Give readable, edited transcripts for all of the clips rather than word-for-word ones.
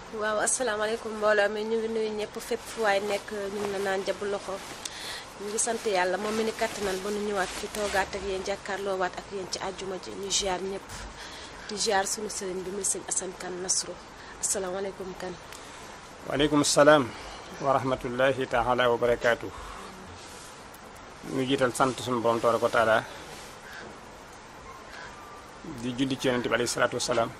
waaw asalaamaaleykum mbooloo mi ñu ngi nuyu ñëpp fépp fu waay nekk ñu ngi la naan jabu loxo ñu ngi sant yàlla moom mi ni kattanal ba nu ñëwaat fi toogaat ak yéen jàkkaarloowaat ak yéen ci àjjuma ji ñu ziar ñëpp di ziar sunu sëriñ bi muy sëñ Assane Kane Nasru asalaamaaleykum kan. waaleykum salaam wa rahmatullahi taala wa barakaatu. ñu jiital sant suñu borom tabaraka wa taala di julli ci yonent bi alayhi salaatu wasalaam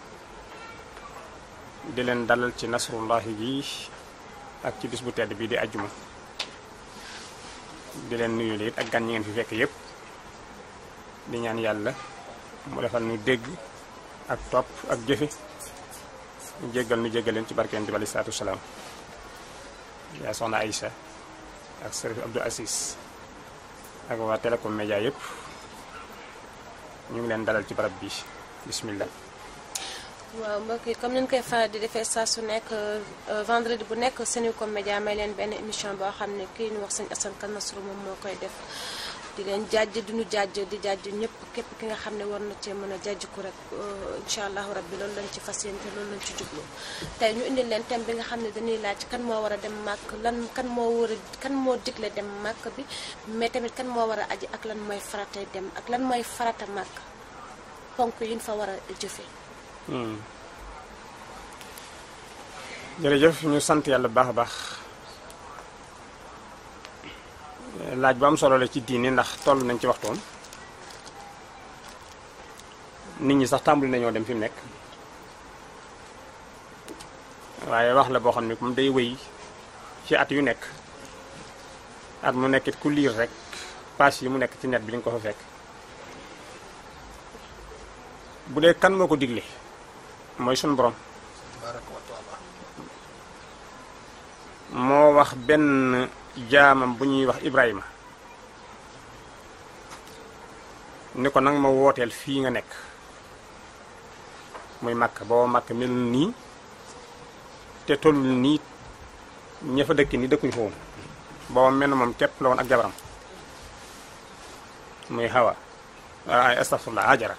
di leen dalal ci nasrullahi gi ak ci bis bu tedd bii di ajjuma di leen nuyu it ak gan ñi ngeen fi fekk yépp di ñaan yàlla mu defal ñu dégg ak topp ak jëfe ñu jéggal leen ci barke yonent bi alayhi salaatu wasalaam yaa soxna Aïcha ak Sërif Abdou Assis ak waa Télécom Média yépp ñu ngi leen dalal ci barab bi bismillah. waaw mbokk yi comme ni ñu koy faral di defee saa su nekk vendredi bu nekk Télécom Média may leen benn émission boo xam ne kii ñu wax sëñ Assane Kane Nasru moom moo koy def di leen jàjj di jàjj ñëpp képp ki nga xam ne war na cee mën a jàjj ko rek incha allahu rabbi loolu lañ ci fas yéene te loolu lañ ci jublu tey ñu indil leen thème bi nga xam ne dañuy laaj kan moo war a dem màkk kan moo digle dem màkk bi mais tamit kan moo war a aji ak lan mooy faratay dem ak lan mooy farata màkk ponk yi ñu fa war a jëfee. jërëjëf ñu sant yàlla bu baax a baax laaj bu am solo la ci diini ndax toll nañ ci waxtoom nit ñi sax tàmbali nañoo dem fi mu nekk waaye wax la boo xam ne comme day wéy ci at yu nekk at mu nekkit ku liir rek page yi mu nekk ci net bi li nga ko fa fekk bu dee kan moo ko digle mooy sunu borom moo wax benn jaamam bu ñuy wax Ibrahima ni ko nag ma wooteel fii nga nekk muy Makka boo Makka melul nii te tollul nii ña fa dëkk ni dëkkuñu fa woon booba mel na moom képp la woon ak jabaram muy Hawa ay astafurlah Hajara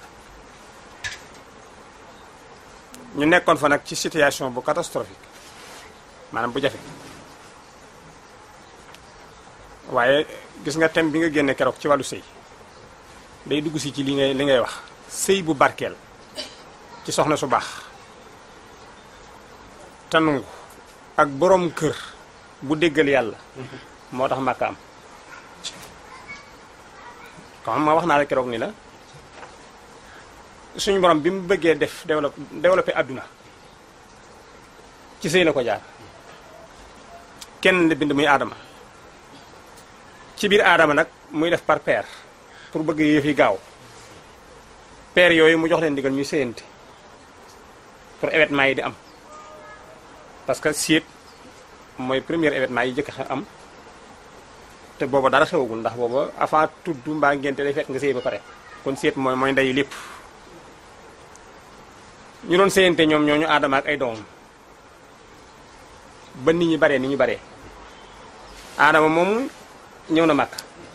ñu nekkoon fa nag ci situation bu catastrophique maanaam bu jafe waaye gis nga thème bi nga génne keroog ci wàllu sëy day dugg si ci li ngay wax sëy bu barkeel ci soxna su baax te nangu ak borom kër bu déggal yàlla moo tax Makka am comme ma wax naa la keroog ni la suñu borom bi mu bëggee def développé àdduna ci sëy la ko jaar kenn la bind muy aadama ci biir aadama nag muy def par paire pour bëgg yëf yi gaaw paire yooyu mu jox leen digal ñuy séyante pour événement yi di am parce que séet mooy premier événement yi jëkk am te booba dara xewagul ndax booba avant tudd mbaa ngénte day fekk nga séy ba pare kon séet mooy ndeyu lépp ñu doon séyante ñoom ñooñu aadama ak ay doomam ba nit ñi baree ni ñu baree aadama moom ñëw na màkk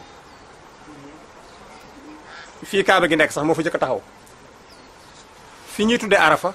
fii kaaba gi nekk sax moo fa jëkk taxaw fi ñuy tuddee arafa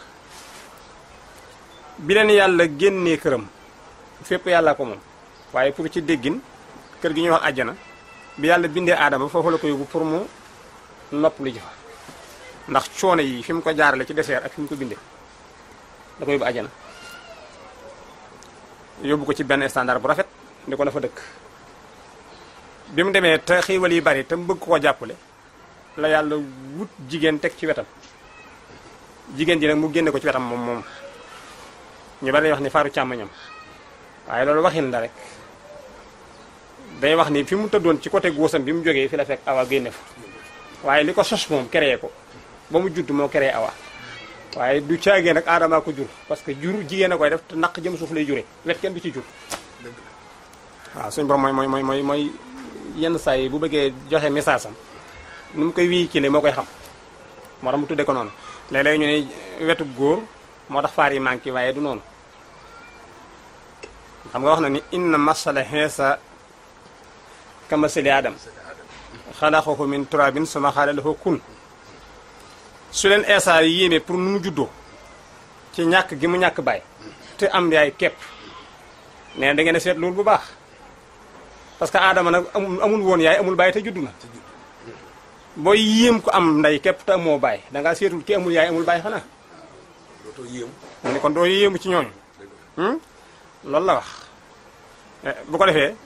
bi leen yàlla génnee këram fépp yàllaa ko moom waaye pour ci déggin kër gi ñuy wax àjjana bi yàlla bindee aadama foofu la ko yóbbu pour mu nopp lu ji fa ndax coono yi fi mu ko jaarale ci désert ak fi mu ko bindee da ko yóbbu àjjana yóbbu ko ci benn standard bu rafet ni ko na fa dëkk bi mu demee te xiiwal yi bari te mu bëgg koo jàppale la yàlla wut jigéen teg ci wetam jigéen ji nag mu génne ko ci wetam moom ñu bari wax ni faaru càmmoñam waaye loolu waxin la rek day wax ni fi mu tëddoon ci côté góosam bi mu jógee fi la fekk awa génne fa waaye li ko sos moom créé ko ba mu judd moo créé awa waaye du caagee nag aadamaa ko jur parce que jur jigéen a koy def te naq jëm suuf lay jure wet kenn du ci jur waaw suñu borom mooy yenn saa yi bu bëggee joxe message am nu mu koy véhiculer moo koy xam moo tax mu tuddee ko noonu léeg-léeg ñu ne wetu góor moo tax faar yi manqué waaye du noonu xam nga wax na ni inna masala Iisa ka masali Aadam xalaqahu min turabin summa qaala lahu kun su leen Iisa yéeme pour nu mu juddoo ci ñàkk gi mu ñàkk baay te am yaay képp nee na da ngeen a seet loolu bu baax parce que aadama nag amul woon yaay amul bàyyi te juddu na booy yéem ko am ndey képp te amoo bàyyi dangaa seetul ki amul yaay amul bàyyi xanaa mu ne kon doo yéemu ci ñooñu loolu la wax bu ko defee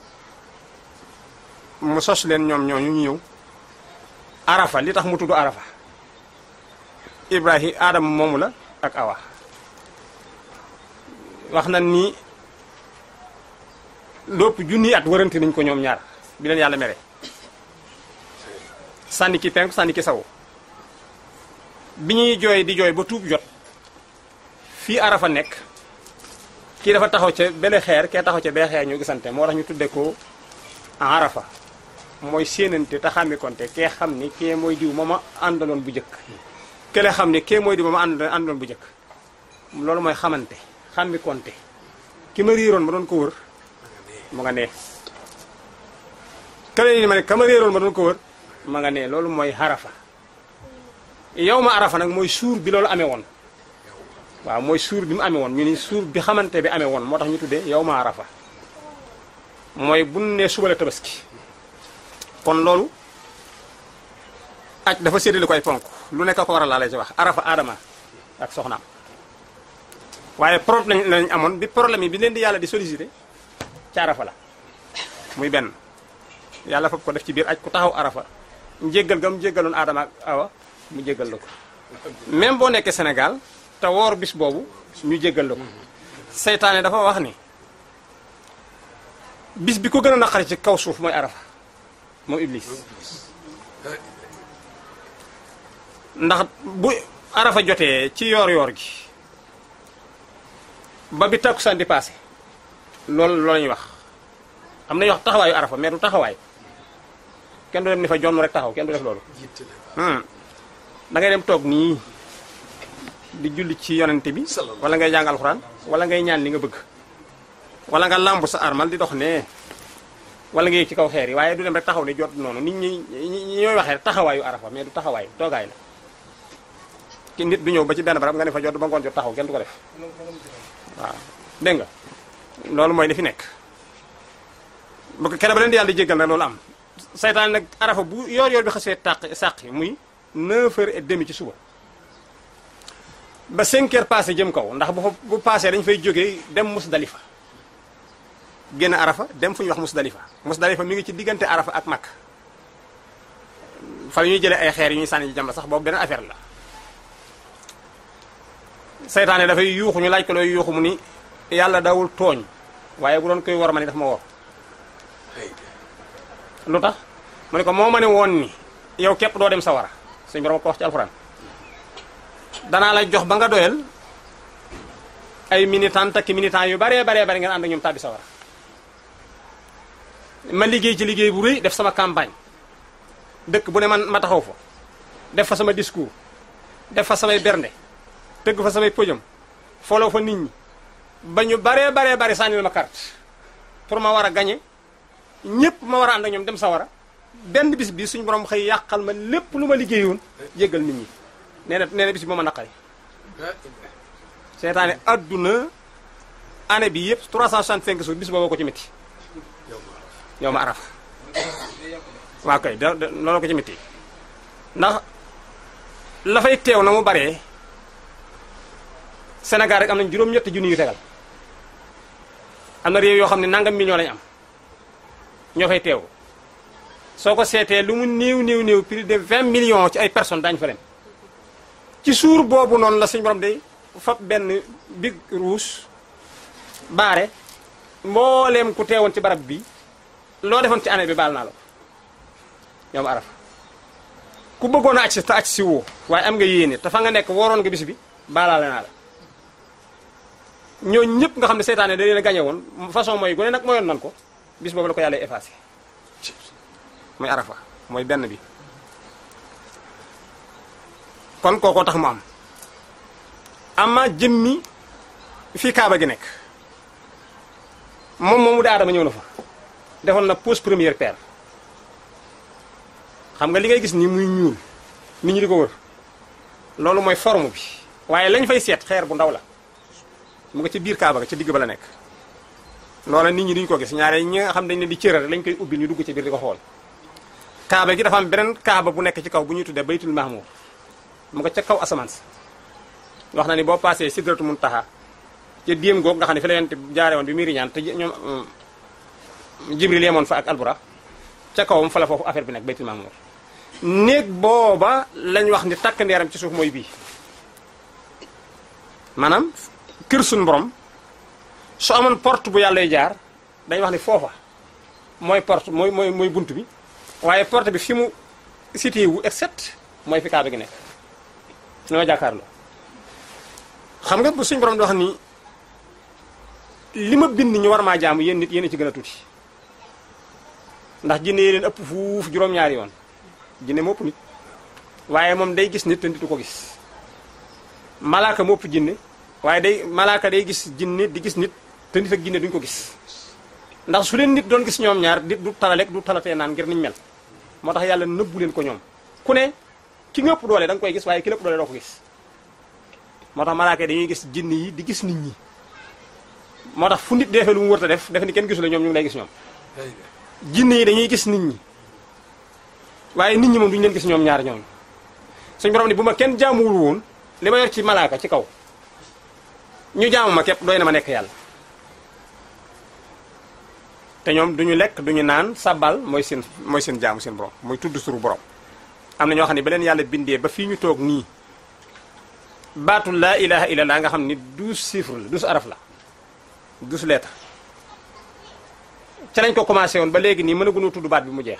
mu sos leen ñoom ñooñu ñu ñëw arafa li tax mu tudd arafa ibrahim aadama moomu la ak awa wax na ni lépp junni at wërante nañ ko ñoom ñaar bi leen yàlla mere sànni ki penku sànni ki sawu bi ñuy jooy di jooy ba tuub jot fii arafa nekk kii dafa taxaw ca bele xeer kee taxaw ca bee xeer ñu gisante moo tax ñu tudde ko arafa mooy séenante te xàmmikonte kee xam ni kee mooy diw ma ma àndaloon bu njëkk kële xam ni kee mooy diw ma ma àndaloon bu njëkk loolu mooy xamante xàmmikonte ki ma réeroon ma doon ko wër mu nga nee kële ni ma ne ka ma réeroon ma doon ko wër ma nga nee loolu mooy arafa yow ma arafa nag mooy suur bi loolu amee woon waaw mooy suur bi mu amee woon ñu ni suur bi xamante bi amee woon moo tax ñu tuddee yow ma arafa mooy bu ne suba la tabaski kon loolu aj dafa séddale ko ay ponk lu nekk ko waral laa lay ci wax arafa aadama ak soxnaam waaye problème lañ amoon bi problème yi bi leen di yàlla di sollicité ci arafa la muy benn yàlla fab ko def ci biir aj ku taxaw arafa njéggal ga mu jéggaloon aadama ak awa mu jéggal la ko même boo nekkee Sénégal te woor bis boobu ñu jéggal la ko seytaane dafa wax ni bis bi ko gën a naqari ci kaw suuf mooy arafa moom iblis ndax bu arafa jotee ci yoor gi ba bi takkusaan di passé loolu la ñuy wax am na ñuy wax taxawaayu arafa mais du taxawaay kenn du dem ni fa jonn rek taxaw kenn du def loolu da ngay dem toog nii di julli ci yonente bi wala ngay jàng alxuraan wala ngay ñaan li nga bëgg wala nga làmb sa armal di dox nee wala nga yéeg ci kaw xeer yi waaye du dem rek taxaw ne jot noonu nit ñi ñooy waxee taxawaayu arafa mais du taxawaay toogaay la ki nit du ñëw ba ci benn barab nga ne fa jot ba ngoon jot taxaw kenn du ko def waaw dégg nga loolu mooy li fi nekk bu ko kenn ba leen di yàlla di jéggal nag loolu am saytaan nag arafa bu yoor bi xasee sàqi muy 9h30 ci suba ba 5h passé jëm kaw ndax bu passé dañ fay jógee dem Musdalifa génn arafa dem fu ñuy wax Musdalifa mi ngi ci diggante arafa ak Makka fa la ñuy jëlee ay xeer yu ñuy sànni ci jam la sax boobu benn affaire la seytaane dafay yuuxu ñu laaj ko looy yuuxu mu ni yàlla dawul tooñ waaye bu doon koy war ma ni daf ma wor lu tax mu ne ko moo ma ne woon ni yow képp doo dem sawara suñu borom ko wax ci alxuraan danaa la jox ba nga doyal ay militant ak militant yu baree ngeen ànd ak ñoom tàbbi sawara ma liggéey ci liggéey bu rëy def sama campagne dëkk bu ne ma taxaw fa def fa sama discours def fa samay bernde tëgg fa samay podium foloo fa nit ñi ba ñu baree sànnil ma carte pour ma war a gañe ñëpp ma war a ànd ak ñoom dem sawara benn bis bi suñu borom xëy yàqal ma lépp lu ma liggéeyoon jéggal nit ñi nee na bis bi moo ma naqari seetaane adduna année bi yëpp 365 jours bis boobu ko ci métti yow ma arafa waaw kay loolu ko ci métti ndax la fay teew na mu baree Sénégal rek am nañ juróom-ñetti junni yu tegal am na réew yoo xam ne nangam million lañ am ñoo fay teew soo ko seetee lu mu néew plus de 20 millions ci ay personnes daañu fa dem ci suur boobu noonu la suñu borom day fab benn big rouge baare mbooleem ku teewoon ci barab bi loo defoon ci année bi baal naa la ñoom arafa ku bëggoon a aj te aj si woo waaye am nga yéene te fa nga nekk waroon nga bis bi baalaale naa la ñooñu ñëpp nga xam ne seytaane da leen a gañe woon façon mooy gone nag mooyoon nan ko bis boobu la ko yàlla effacé mooy arafa mooy benn bi kon kookoo tax mu am ama jëmmi fii kaaba gi nekk moomu da Aadama ñëw na fa defoon na pose première pierre xam nga li ngay gis ni muy ñuul nit ñi di ko wër loolu mooy forme bi waaye lañ fay seet xeer bu ndaw la mu nga ci biir kaaba ga ca digg ba la nekk loola nit ñi duñ ko gis ñaare ñi nga xam dañ leen di cëral lañ koy ubbil ñu dugg ci biir di ko xool kaaba gi dafa am beneen kaaba bu nekk ci kaw bu ñuy tuddee baytul mahmur mu nga ca kaw asamaan si wax na ni boo passé sidratu muntaha ca déem goog nga xam ne fi la yonent jaare woon bi muy riñaan te ñoom jibril yemoon fa ak albura ca kawam fa la foofu affaire bi nekk baytul mahmur néeg booba lañ wax ni takk ndeeram ci suuf mooy bii maanaam kër suñu borom su amoon porte bu yàlla jaar dañ wax ni foofa mooy porte mooy bunt bi waaye porte bi fi mu cité wu except mooy fi kaaba gi nekk ñoo jàkkaarloo xam nga bu suñu borom di wax ni li ma bind ñu war maa jaamu yéen nit yéen a ci gën a tuuti ndax jinne yi leen ëpp fuuf juróom-ñaari yoon jinne moo ëpp nit waaye moom day gis nit te nit du ko gis malaaka moo ëpp jinne waaye malaaka day gis jinne di gis nit te nit ak jinne duñ ko gis ndax su leen nit doon gis ñoom ñaar nit du talalek du talatee naan ngir niñ mel moo tax yàlla nëbbu leen ko ñoom ku ne ki nga ëpp doole da nga koy gis waaye ki la ëpp doole doo ko gis moo tax malaaka dañuy gis jinne yi di gis nit ñi moo tax fu nit defee lu mu wërta def ni kenn gisu la ñoom ñu ngi lay gis ñoom jinne yi dañuy gis nit ñi waaye nit ñi moom duñu leen gis ñoom ñaar ñoom suñu borom ni bu ma kenn jaamuwul woon li ma yor ci malaaka ci kaw ñu jaamu ma képp doy na ma nekk yàlla te ñoom duñu lekk duñu naan sabbal mooy seen jaamu seen borom mooy tudd suru borom am na ñoo xam ne ba leen yàlla bindee ba fii ñu toog nii baatu laa ilaha illallah nga xam ni 12 chiffres la 12 araf la 12 lettres ca lañ ko commencé woon ba léegi nii mënaguñu tudd baat bi mu jeex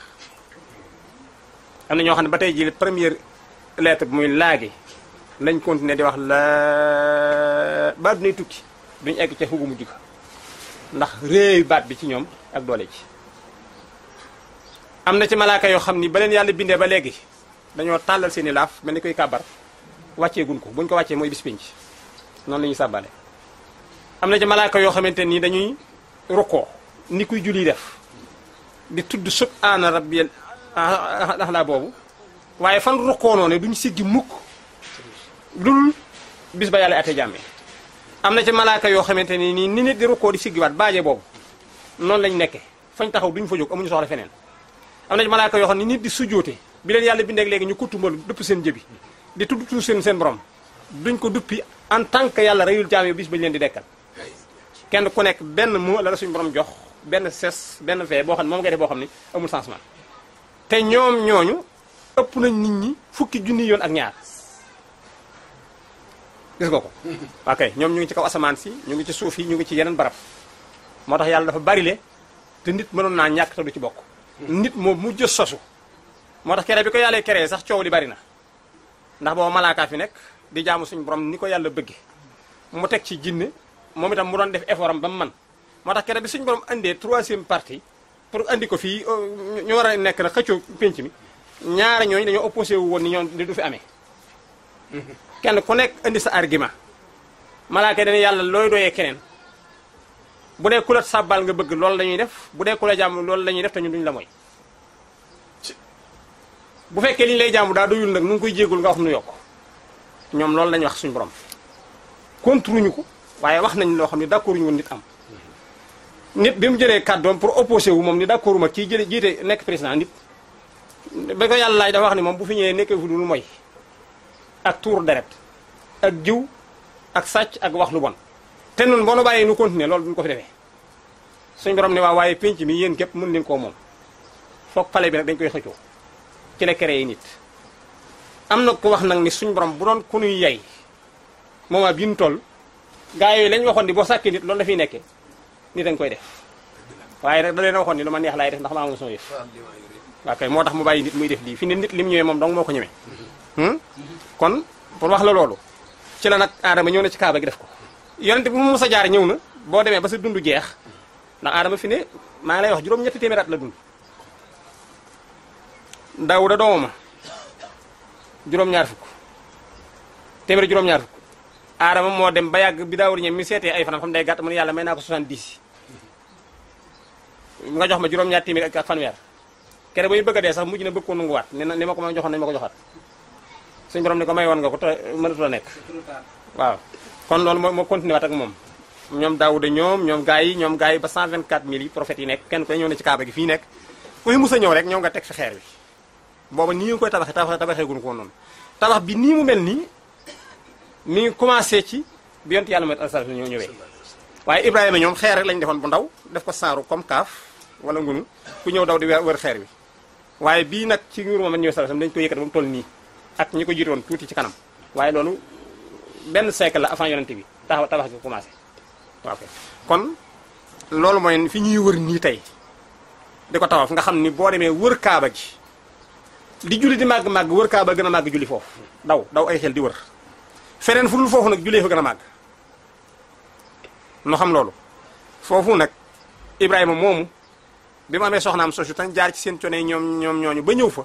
am na ñoo xam ne ba tey jii première lettre bi muy laagi lañ continuer di wax la baat dinay tukki duñu egg ca xugu mujj ko ndax réeyu baat bi ci ñoom ak doole ji am na ci malaaka yoo xam ni ba leen yàlla bindee ba léegi dañoo tàllal seeni laaf mel ni koy kàbbar wàccee gun ko buñ ko wàccee mooy bis pinc noonu la ñuy sàbbale am na ci malaaka yoo xamante nii dañuy rukkoo ni kuy julli def di tudd subhaana rabbiyal a'la boobu waaye fan rukkoo noonu duñ siggi mukk dul bis ba yàlla ate jàmme am na ci malaaka yoo xamante ni nii ni nit di rukkoo di siggiwaat baaje boobu noonu lañ nekke fañ taxaw duñ fa jóg amuñu soxla feneen am na ci malaaka yoo xam ne nit di sujjóote bi leen yàlla bindeeg léegi ñu kuttumbal dëpp seen jëbi di tudd tudd seen borom duñ ko duppi en tant que yàlla reyul jaam yi bis bañ leen di dekkal kenn ku nekk benn moo la suñu borom jox benn ses benn fee boo xam ne moom ngay def boo xam ne amul changement te ñoom ñooñu ëpp nañ nit ñi fukki junni yoon ak ñaar gis nga ko ok ñoom ñu ngi ci kaw asamaan si ñu ngi ci suuf yi ñu ngi ci yeneen barab moo tax yàlla dafa bari le te nit mënoon naa ñàkk te du ci bokk nit moom mujj sosu moo tax kere bi ko yàlla keree sax coow li bari na ndax booba malaakaa fi nekk di jaamu suñu borom ni ko yàlla bëgge mu teg ci jinne moom itam mu doon def effort am ba mu man moo tax kere bi suñu borom indee 3e partie pour andi ko fii ñu war a nekk nag xëccoo pénc mi ñaari ñooñu dañoo opposé wu woon ni ñoom du fi amee kenn ku nekk indi sa argument malaaka dana yàlla looy doyee keneen bu dee ku la sàbbal nga bëgg loolu la ñuy def bu dee ku la jàmm loolu la ñuy def te ñun duñu la mooy bu fekkee li ñu lay jàmm daa doyul nag nu ngi koy jéegul nga wax nu yokk ñoom loolu lañu wax suñu borom contruñu ko waaye wax nañ loo xam ne d'accord ñu woon nit am nit bi mu jëlee kàddoom pour opposé wu moom ni d'accord ma kii jële jiite nekk président nit ba ko yàlla laaj dafa wax ni moom bu fi ñëwee nekkee fu dul mooy ak tuur deret ak jiw ak sàcc ak wax lu bon te nun boo nu bàyyee nu continuer loolu duñu ko fi defee suñu borom ne waaye pénc mi yéen képp mën leen koo moom foog pale bi nag dañ koy xëccoo ci la créé nit am na ko wax nag ni suñu borom bu doon ku nuy yey moment bi ñu toll gaa yooyu lañ waxoon ni boo sàkkee nit loolu la fiy nekkee nit dañ koy def waaye nag da leen a waxoon ni lu ma neex laay def ndax maa ngi sama yëf waaw kay moo tax mu bàyyi nit muy def lii fi ne nit lim ñëwee moom dong moo ko ñëwee kon pour wax la loolu ci la nag aadama ñëw na ci kaaba gi def ko yonent bu mu mës a jaar ñëw na boo demee ba sa dund jeex ndax aadama fi ne maa ngi lay wax juróom-ñetti téeméer at la dund Daawuda doomama juróom-ñaar fukk téeméer juróom-ñaar fukk aadama moo dem ba yàgg bi Daawuda ñem mi seetee ay fanam xam day gàtt mu ne yàlla may naa ko 70 nga jox ma juróom-ñaar téeméer ak fanweer kere ba ñu bëgg a dee sax mujj na bëgg ko nanguwaat ni ma ko ma joxoon nañu ma ko joxaat suñu borom ni ko may woon nga ko te mënatu la nekk waaw kon loolu moo continué waat ak moom ñoom Daawuda ñoom gaa yi ba 124000 yi prophètes yi nekk kenn ko ñëw ne ci kaaba gi fii nekk ku fi mus a ñëw rek ñëw nga teg fi xeer wi booba nii nga koy tabaxee gun ko noonu tabax bi nii mu mel nii mi ngi commencé ci bi yonent yàlla Muhammad sallallahu alayhi wasallam ñëwee waaye Ibrahima ñoom xeer rek lañ defoon bu ndaw def ko saaru comme kaaf wala ngunu ku ñëw daw di wër xeer wi waaye bii nag ci nguur Muhammad ñëw sallallahu alayhi wasallam dañu ko yëkkati ba mu toll nii ak ñi ko jiitoon tuuti ci kanam waaye loolu benn siècle la avant yonent bi tabax gi commencé waaw kon loolu mooy fi ñuy wër nii tey di ko tawaf nga xam ni boo demee wër kaaba gi di julli di màgg wër kaaba gën a màgg julli foofu daw ay xel di wër feneen fu dul foofu nag jullee fa gën a màgg no xam loolu foofu nag Ibrahima moomu bi mu amee soxnaam sosu tan jaar ci seen cone ñoom ñooñu ba ñëw fa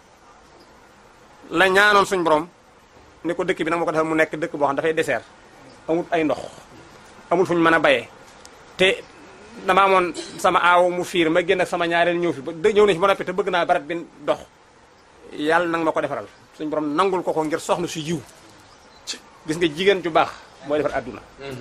la ñaanoon suñ borom ne ko dëkk bi nag moo ko defal mu nekk dëkk boo xam dafay désert amul ay ndox amul fu ñu mën a bayee te dama amoon sama aaw mu fiir ma génn ak sama ñaareel ñëw fi ba ñëw na ci ba noppi te bëgg naa barat bi dox yàlla nag ma ko defaral suñ borom nangul ko ngir soxna su yiw gis nga jigéen ju baax mooy defar àdduna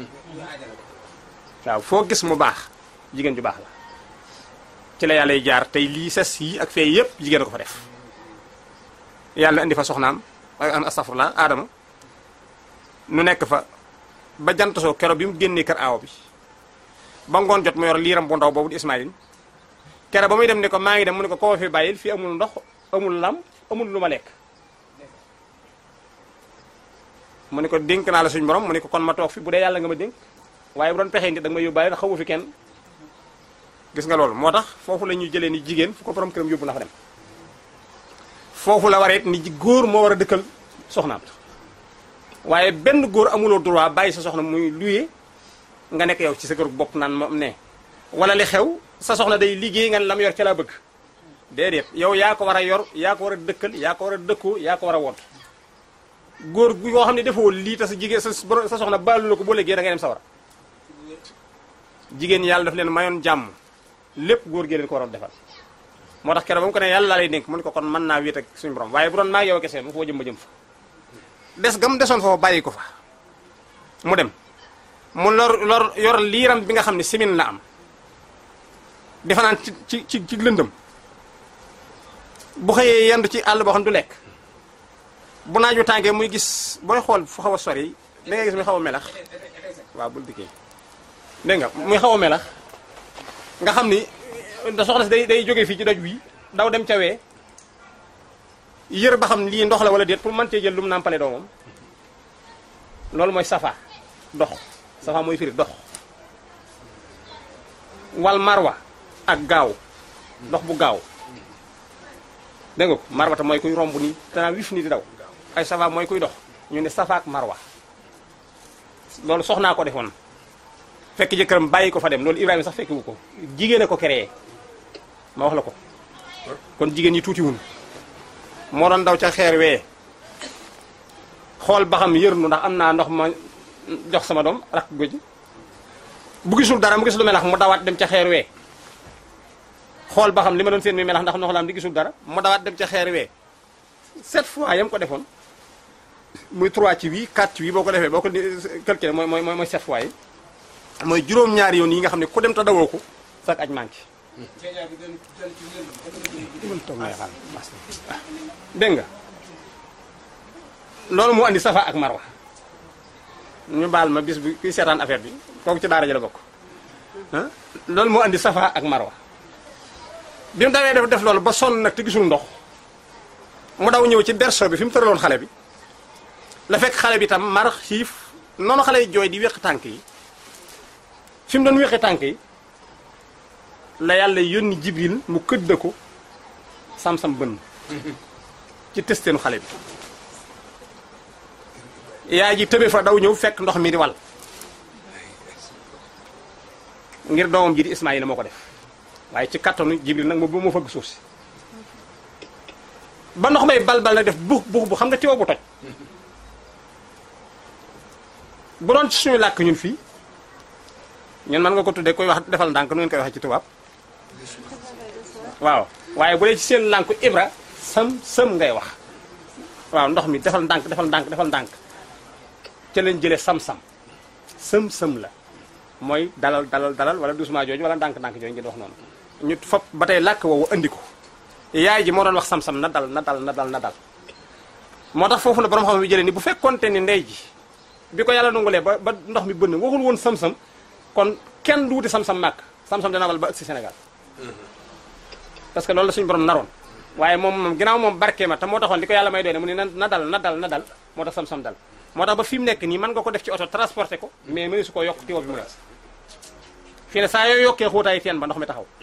waaw foo gis mu baax jigéen ju baax la ci la yàlla y jaar tey lii ses yi ak fee yëpp jigéen a ko fa def yàlla indi fa soxnaam astafurlah aadama nu nekk fa ba jant soo kero bi mu génnee kër aaw bi ba ngoon jot mu yor liiram bu ndaw boobu di Ismaïl kero ba muy dem ne ko maa ngi dem mu ne ko koo fi bàyyil fii amul ndox amul lam amul lu ma lekk mu ne ko dénk naa la suñu borom mu ne ko kon ma toog fi bu dee yàlla nga ma dénk waaye bu doon pexee nit da nga ma yóbbaale ndax xamu fi kenn gis nga loolu moo tax foofu la ñuy jëlee ni jigéen fu ko borom këram yóbbu na fa dem foofu la wareet ni góor moo war a dëkkal soxnaam waaye benn góor amuloo droit bàyyi sa soxna muy luye nga nekk yow ci sa kër bopp naan moom ne wala li xew sa soxna day liggéey nga ne la mu yor ca laa bëgg déedéet yow yaa ko war a yor yaa ko war a dëkkal yaa ko war a dëkkoo yaa ko war a woot góor gu yoo xam ne defoo lii te sa jigéen sa soxna baalu la ko boo léegi da ngay dem sawara jigéen yàlla daf leen mayoon jàmm lépp góor gi leen ko waroon defal moo tax keroog ba mu ko ne yàlla laa lay dénk mu ne ko kon mën naa wéet ak suñu borom waaye bu doon maa yow kese mu foo jëm ba jëm fa des gam desoon foofu bàyyi ko fa mu dem mu yor liiram bi nga xam ne simin la am defa naan ci lëndëm bu xëyee yendu ci àll boo xam ne du lekk bu naaju tàngee muy gis booy xool fu xaw a sori da ngay gis muy xaw a melax waaw bul dikkee dégg nga muy xaw a melax nga xam ni da soxna si day jógee fii ci doj wi daw dem ca wee yër ba xam lii ndox la wala déet pour mën cee jël lu mu nàmpale doomam loolu mooy safa dox safa mooy firi dox wal marwa ak gaaw dox bu gaaw dégg nga ko marwa ta mooy kuy romb nii danaa wif ni di daw ay safa mooy kuy dox ñu ne safa ak marwa loolu soxnaa ko defoon fekk jëkkëram bàyyi ko fa dem loolu Ibrahima sax fekkiwu ko jigéen a ko créé ma wax la ko kon jigéen ñi tuutiwul moo doon daw ca xeer wee xool ba xam yërnu ndax am naa ndox ma jox sama doom rakk goji bu gisul dara mu gis lu melax mu dawaat dem ca xeer wee xool ba xam li ma doon seen mi melax ndax ndox la am di gisul dara mu dawaat dem ca xeer wee 7 fois yam ko defoon muy 3 ci wii 4 ci wii boo ko defee boo ko calculé mooy 7 fois yi mooy juróom-ñaari yoon yi nga xam ne ku dem ta dawoo ko sax aj manqué dégg nga loolu moo andi safa ak marwa ñu baal ma bis bi kuy seetaan affaire bi kooku ci daara ji la bokk loolu moo andi safa ak marwa bi mu dawee def loolu ba sonn nag te gisul ndox mu daw ñëw ci berceau bi fi mu tëraloon xale bi la fekk xale bi tam mar xiif noonu xale yi jooy di wéq tànk yi fi mu doon wéqi tànk yi la yàlla yónni Jibril mu këdd ko sam-sam bënn ci testeenu xale bi yaay ji tëbe fa daw ñëw fekk ndox mi di wal ngir doomam ji di Ismaayila moo ko def waaye ci kattanu Jibril nag moo fëgg suuf si ba ndox may balbal nag def buux bu xam nga tiwo bu toj bu doon ci suñu làkk ñun fii ñun mën nga ko tuddee koy wax defal ndànk nu ngeen koy waxee ci tubaab waaw waaye bu dee ci seen lànku ibra sëm ngay wax waaw ndox mi defal ndànk ca lañ jëlee sam-sam sëm la mooy dalal wala doucement jooju wala ndànk-ndànk jooju ngeen wax noonu ñu fop ba tey làkk woowu andi ko yaay ji moo doon wax sam-sam na dal moo tax foofu la borom xam bi jëlee ni bu fekkonte ni ndey ji bi ko yàlla nangulee ba ndox mi bënn waxul woon sam-sam kon kenn du wuti sam-sam màkk sam-sam dina wal ba ëgg si Sénégal parce que loolu la suñu borom naroon waaye moom ginnaaw moom barke ma te moo taxoon li ko yàlla may doy ne mu ne na dal moo tax sam-sam dal moo tax ba fi mu nekk nii mën nga ko def ci oto transporté ko mais mënu su ko yokk tiwo bi mu des fii ne saa yooyu yokkee xóotaayu teen ba ndox mi taxaw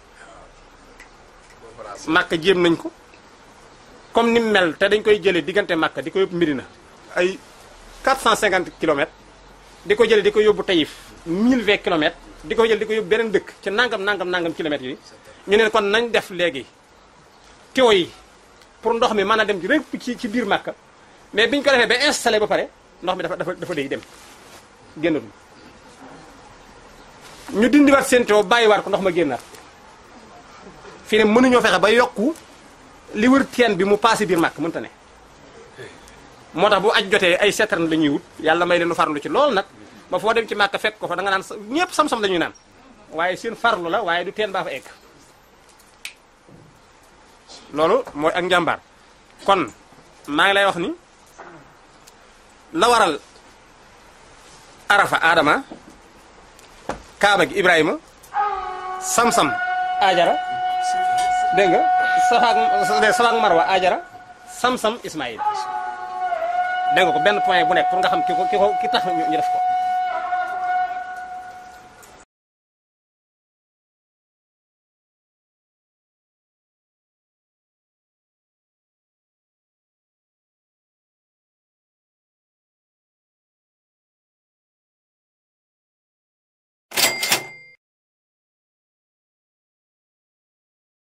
màkk jéem nañ ko comme ni mu mel te dañ koy jëlee diggante màkk di ko yóbbu Medina ay 450 kilomètres di ko jëlee di ko yóbbu Taïf 1020 kilomètres di ko jël di ko yóbbu beneen dëkk ci nangam kilomètres yi ñu ne kon nañ def léegi tiwo yi pour ndox mi mën a dem rek ci biir màkk mais biñ ko defee ba installé ba pare ndox mi dafa day dem génnatul ñu dindiwaat seen tiwo bàyyiwaat ko ndox ma génnaat fii ne mënuñoo fexe ba yokku li wër teen bi mu passé biir màkk mënta ne moo tax bu aj jotee ay citerne la ñuy wut yàlla may leen farlu ci loolu nag ba foo dem ci màkk fekk ko fa da nga naan ñëpp sam-sam la ñuy naan waaye seen farlu la waaye du teen baa fa egg loolu mooy ak njàmbaar kon maa ngi lay wax ni la waral arafa Adama kaaba gi Ibrahima sam-sam Ajara dégg nga Safa ak Marwa Ajara sam-sam Ismaïl dégg nga ko benn point bu nekk pour nga xam ki tax ñu def ko